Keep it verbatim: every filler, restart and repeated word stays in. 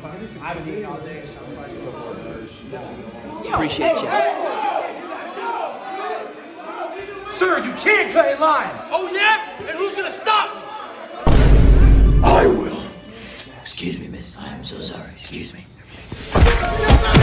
I've been eating all day, so I'm probably Appreciate you. Sir, you can't cut in line! Oh yeah? And who's gonna stop me? I will. Excuse me, miss. I am so sorry. Excuse me.